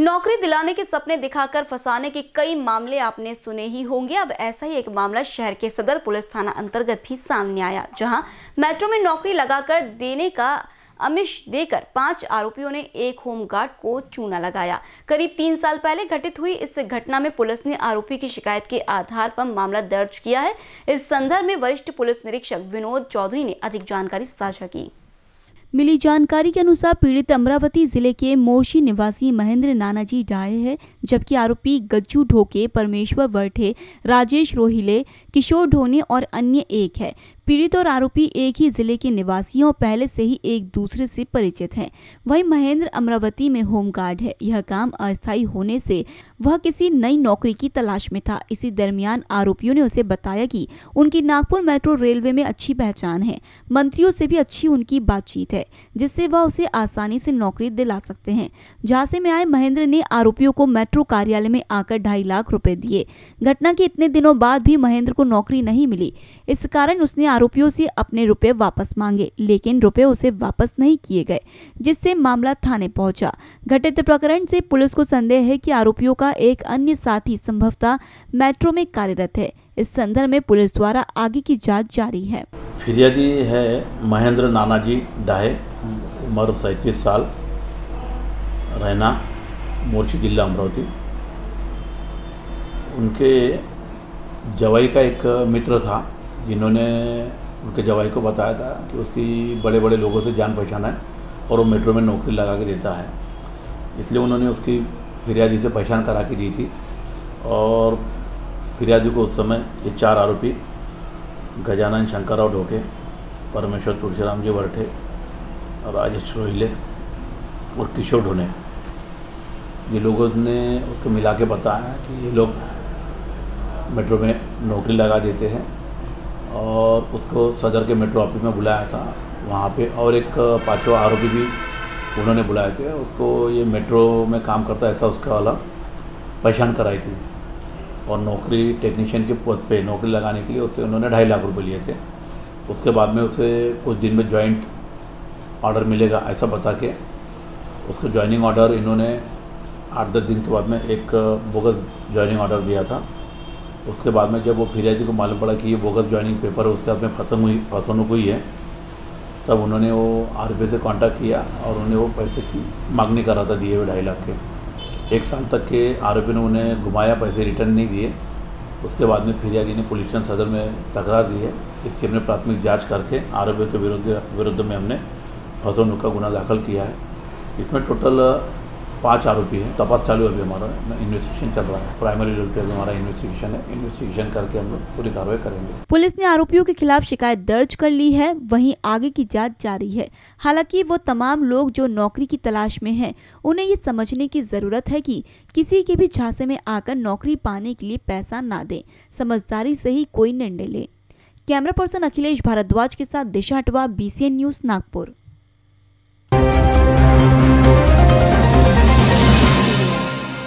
नौकरी दिलाने के सपने दिखाकर फंसाने के कई मामले आपने सुने ही होंगे। अब ऐसा ही एक मामला शहर के सदर पुलिस थाना अंतर्गत भी सामने आया, जहां मेट्रो में नौकरी लगाकर देने का आमिष देकर 5 आरोपियों ने एक होमगार्ड को चूना लगाया। करीब 3 साल पहले घटित हुई इस घटना में पुलिस ने आरोपी की शिकायत के आधार पर मामला दर्ज किया है। इस संदर्भ में वरिष्ठ पुलिस निरीक्षक विनोद चौधरी ने अधिक जानकारी साझा की। मिली जानकारी के अनुसार पीड़ित अमरावती जिले के मोर्शी निवासी महेंद्र नानाजी डाये है, जबकि आरोपी गज्जू ढोके, परमेश्वर वर्ठे, राजेश रोहिले, किशोर ढोने और अन्य एक है। पीड़ित और आरोपी एक ही जिले के निवासी और पहले से ही एक दूसरे से परिचित हैं। वहीं महेंद्र अमरावती में होमगार्ड है। यह काम अस्थायी होने से वह किसी नई नौकरी की तलाश में था। इसी दरमियान आरोपियों ने उसे बताया कि उनकी नागपुर मेट्रो रेलवे में अच्छी पहचान है, मंत्रियों से भी अच्छी उनकी बातचीत है, जिससे वह उसे आसानी से नौकरी दिला सकते हैं। झांसे में आए महेंद्र ने आरोपियों को मेट्रो कार्यालय में आकर 2.5 लाख रुपए दिए। घटना के इतने दिनों बाद भी महेंद्र को नौकरी नहीं मिली। इस कारण उसने आरोपियों से अपने रुपए वापस मांगे, लेकिन रुपए उसे वापस नहीं किए गए, जिससे मामला थाने पहुंचा। घटित प्रकरण से पुलिस को संदेह है कि आरोपियों का एक अन्य साथी संभवतः मेट्रो में कार्यरत है। इस संदर्भ में पुलिस द्वारा आगे की जांच जारी है। फिरियादी है महेंद्र नानाजी डाहे, उम्र 37 साल, रहना मोर्शी जिला अमरावती। उनके जवाई का एक मित्र था, जिन्होंने उनके जवाई को बताया था कि उसकी बड़े बड़े लोगों से जान पहचान है और वो मेट्रो में नौकरी लगा के देता है। इसलिए उन्होंने उसकी फिरियादी से पहचान करा के दी थी और फिरियादी को उस समय ये 4 आरोपी गजानन शंकरराव ढोके, परमेश्वर तुलसीराम जी वर्ठे, राजेश रोहिले और किशोर ढोने, ये लोगों ने उसको मिला के बताया कि ये लोग मेट्रो में नौकरी लगा देते हैं और उसको सदर के मेट्रो ऑफिस में बुलाया था। वहाँ पे और एक 5वां आरोपी भी उन्होंने बुलाए थे। उसको ये मेट्रो में काम करता ऐसा उसका वाला पहचान कराई थी और नौकरी टेक्नीशियन के पद पे नौकरी लगाने के लिए उससे उन्होंने 2.5 लाख रुपए लिए थे। उसके बाद में उसे कुछ दिन में जॉइंट ऑर्डर मिलेगा ऐसा बता के उसको ज्वाइनिंग ऑर्डर इन्होंने 8-10 दिन के बाद में एक बोगस ज्वाइनिंग ऑर्डर दिया था। उसके बाद में जब वो फिरियादी को मालूम पड़ा कि ये बोगस ज्वाइनिंग पेपर है, उसके बाद में फसनुक हुई है, तब उन्होंने वो आरोपी से कांटेक्ट किया और उन्हें वो पैसे की मांगनी करा था, दिए हुए 2.5 लाख के। 1 साल तक के आरोपी ने उन्हें घुमाया, पैसे रिटर्न नहीं दिए। उसके बाद में फिरियादी ने पुलिस स्टेशन सदर में तकरार दी है। इसकी हमने प्राथमिक जाँच करके आरोपियों के विरुद्ध में हमने फसनुक का गुना दाखिल किया है। इसमें टोटल 5 आरोपी हैं। तपास चालू अभी हमारा इन्वेस्टिगेशन चल रहा है। प्राइमरी लेवल पे हमारा इन्वेस्टिगेशन है। इन्वेस्टिगेशन करके हम लोग पूरी कार्रवाई करेंगे। पुलिस ने आरोपियों के खिलाफ शिकायत दर्ज कर ली है, वहीं आगे की जांच जारी है। हालांकि वो तमाम लोग जो नौकरी की तलाश में हैं, उन्हें ये समझने की जरूरत है कि किसी के भी झांसे में आकर नौकरी पाने के लिए पैसा ना दें, समझदारी से ही कोई निर्णय ले। कैमरा पर्सन अखिलेश भारद्वाज के साथ दिशा हटवा, BCN न्यूज़, नागपुर।